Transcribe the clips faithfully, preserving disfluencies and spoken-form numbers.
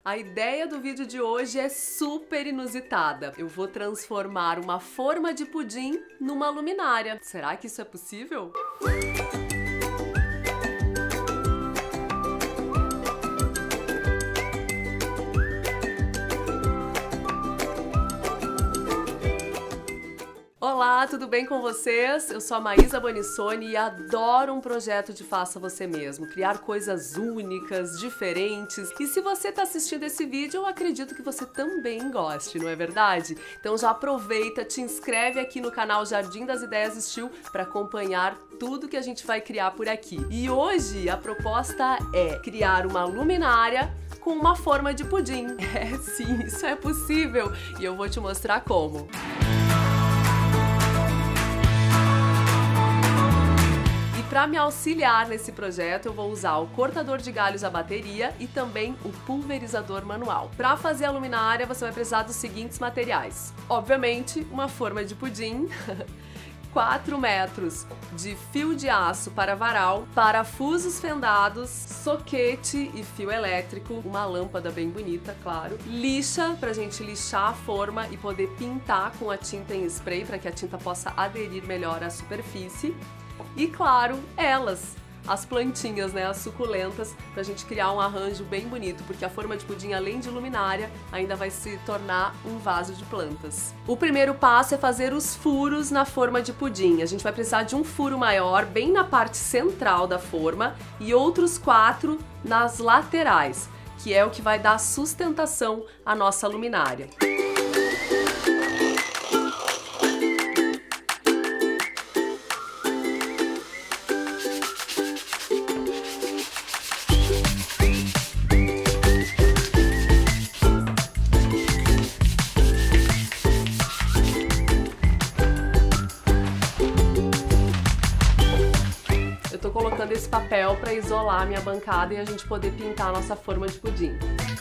A ideia do vídeo de hoje é super inusitada. Eu vou transformar uma forma de pudim numa luminária. Será que isso é possível? Olá, tudo bem com vocês? Eu sou a Maísa Bonissoni e adoro um projeto de Faça Você Mesmo, criar coisas únicas, diferentes. E se você está assistindo esse vídeo, eu acredito que você também goste, não é verdade? Então já aproveita, te inscreve aqui no canal Jardim das Ideias Steel para acompanhar tudo que a gente vai criar por aqui. E hoje a proposta é criar uma luminária com uma forma de pudim. É, sim, isso é possível e eu vou te mostrar como. Para me auxiliar nesse projeto, eu vou usar o cortador de galhos a bateria e também o pulverizador manual. Para fazer a luminária, você vai precisar dos seguintes materiais. Obviamente, uma forma de pudim, quatro metros de fio de aço para varal, parafusos fendados, soquete e fio elétrico, uma lâmpada bem bonita, claro, lixa para a gente lixar a forma e poder pintar com a tinta em spray para que a tinta possa aderir melhor à superfície. E claro, elas, as plantinhas, né, as suculentas, pra gente criar um arranjo bem bonito, porque a forma de pudim, além de luminária, ainda vai se tornar um vaso de plantas. O primeiro passo é fazer os furos na forma de pudim. A gente vai precisar de um furo maior, bem na parte central da forma, e outros quatro nas laterais, que é o que vai dar sustentação à nossa luminária. Colocando esse papel para isolar a minha bancada e a gente poder pintar a nossa forma de pudim.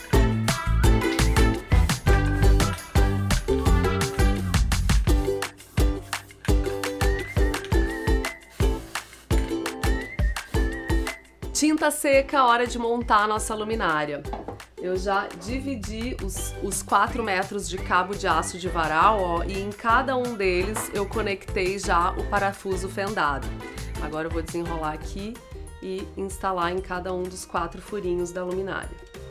Tinta seca, hora de montar a nossa luminária. Eu já dividi os, os quatro metros de cabo de aço de varal, ó, e em cada um deles eu conectei já o parafuso fendado. Agora eu vou desenrolar aqui e instalar em cada um dos quatro furinhos da luminária.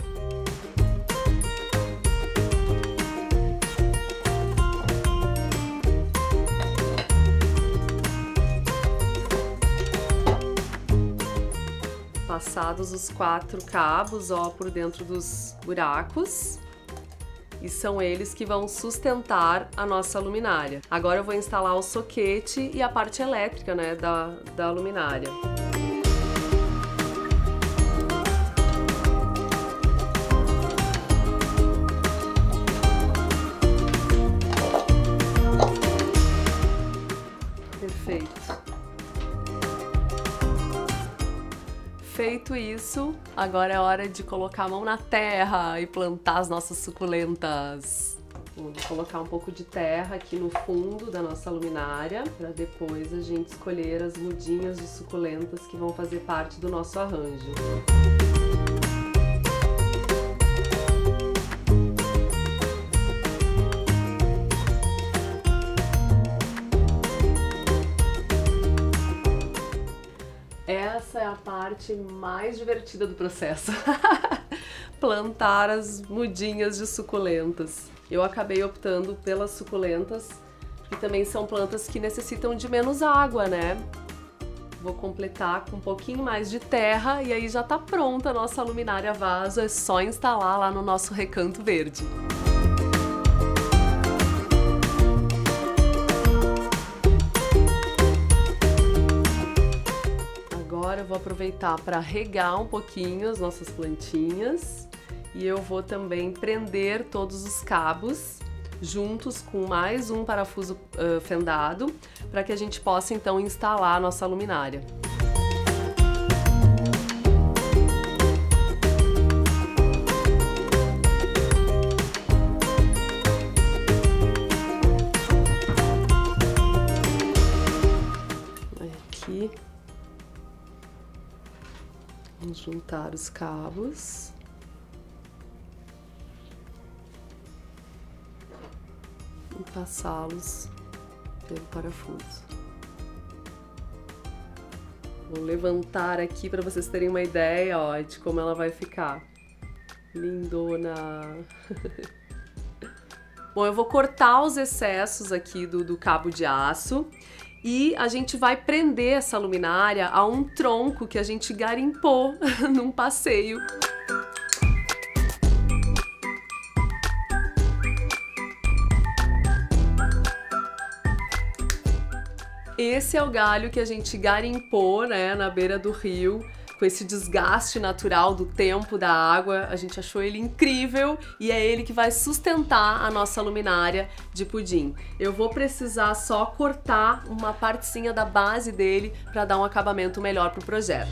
Passados os quatro cabos, ó, por dentro dos buracos. E são eles que vão sustentar a nossa luminária. Agora eu vou instalar o soquete e a parte elétrica, né, da, da luminária. Perfeito. Feito isso, agora é hora de colocar a mão na terra e plantar as nossas suculentas. Vou colocar um pouco de terra aqui no fundo da nossa luminária, para depois a gente escolher as mudinhas de suculentas que vão fazer parte do nosso arranjo. Essa é a parte mais divertida do processo. Plantar as mudinhas de suculentas. Eu acabei optando pelas suculentas, que também são plantas que necessitam de menos água, né? Vou completar com um pouquinho mais de terra e aí já tá pronta a nossa luminária vaso, é só instalar lá no nosso recanto verde. Agora eu vou aproveitar para regar um pouquinho as nossas plantinhas e eu vou também prender todos os cabos juntos com mais um parafuso uh, fendado para que a gente possa então instalar a nossa luminária. Aqui. Vamos juntar os cabos. passá-los pelo parafuso. Vou levantar aqui para vocês terem uma ideia, ó, de como ela vai ficar. Lindona! Bom, eu vou cortar os excessos aqui do, do cabo de aço e a gente vai prender essa luminária a um tronco que a gente garimpou num passeio. Esse é o galho que a gente garimpou, né, na beira do rio, com esse desgaste natural do tempo da água. A gente achou ele incrível e é ele que vai sustentar a nossa luminária de pudim. Eu vou precisar só cortar uma partezinha da base dele para dar um acabamento melhor pro projeto.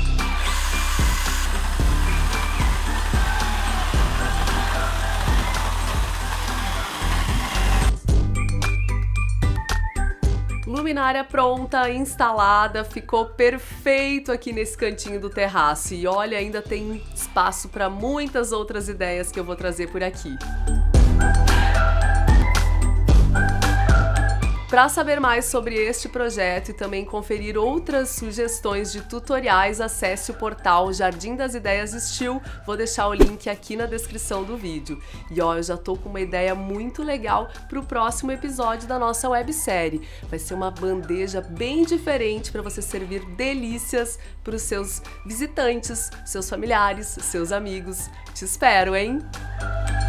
Luminária pronta, instalada, ficou perfeito aqui nesse cantinho do terraço. E olha, ainda tem espaço para muitas outras ideias que eu vou trazer por aqui. Para saber mais sobre este projeto e também conferir outras sugestões de tutoriais, acesse o portal Jardim das Ideias Steel. Vou deixar o link aqui na descrição do vídeo. E ó, eu já tô com uma ideia muito legal para o próximo episódio da nossa websérie. Vai ser uma bandeja bem diferente para você servir delícias para os seus visitantes, seus familiares, seus amigos. Te espero, hein?